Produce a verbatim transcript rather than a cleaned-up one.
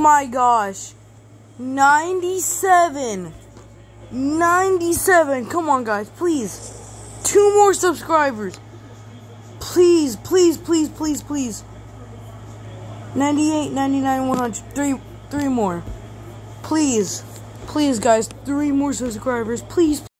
my gosh. ninety-seven. ninety-seven. Come on, guys, please. Two more subscribers. Please, please, please, please, please. ninety-eight, ninety-nine, one hundred. Three, three more. Please. Please, guys. Three more subscribers. Please.